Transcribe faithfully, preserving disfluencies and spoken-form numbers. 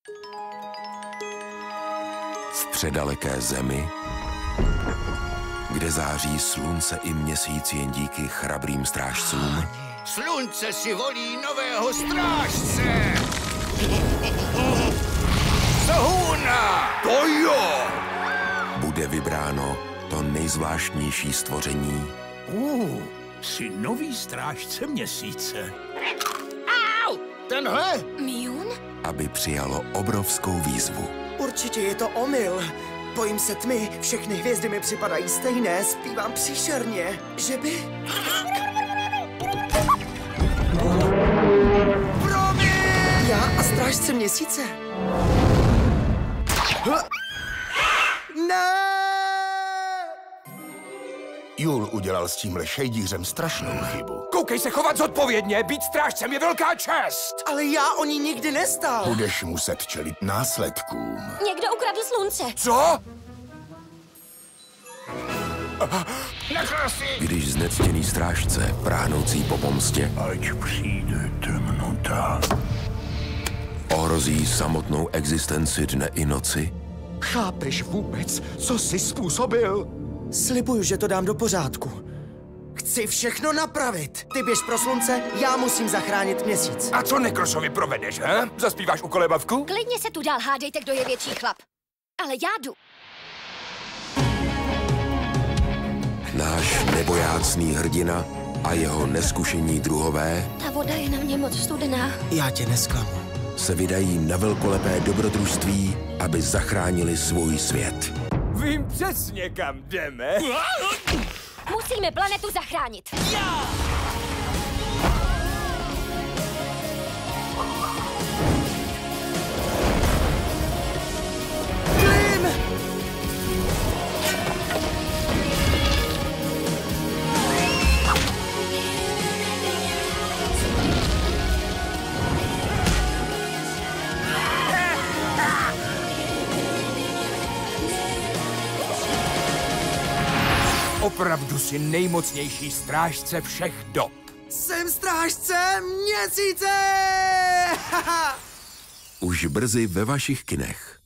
V předaleké zemi, kde září slunce i měsíc jen díky chrabrým strážcům. Slunce si volí nového strážce! Sahuna! To jo! Bude vybráno to nejzvláštnější stvoření. Uh, jsi nový strážce měsíce. Au! Tenhle? Miun? Aby přijalo obrovskou výzvu. Určitě je to omyl. Bojím se tmy, všechny hvězdy mi připadají stejné, zpívám příšerně. Že by... Promiň! Já a strážce měsíce? Ne! Jul udělal s tímhle šejdířem strašnou chybu. Koukej se chovat zodpovědně, být strážcem je velká čest! Ale já o ní nikdy nestál. Budeš muset čelit následkům. Někdo ukradl slunce. Co? Když znectěný strážce, práhnoucí po pomstě, Ať přijde temnota. ohrozí samotnou existenci dne i noci, Chápeš vůbec, co jsi způsobil? Slibuju, že to dám do pořádku. Chci všechno napravit. Ty běž pro slunce, já musím zachránit měsíc. A co Nekrosovi provedeš, he? Zaspíváš u kolebavku? Klidně se tu dál hádejte, kdo je větší chlap. Ale já jdu. náš nebojácný hrdina a jeho neskušení druhové Ta voda je na mě moc studená. Já tě nesklamu. se vydají na velkolepé dobrodružství, aby zachránili svůj svět. Vím přesně, kam jdeme. Musíme planetu zachránit. Klim! Opravdu si nejmocnější strážce všech dob. Jsem strážce měsíce! Už brzy ve vašich kinech.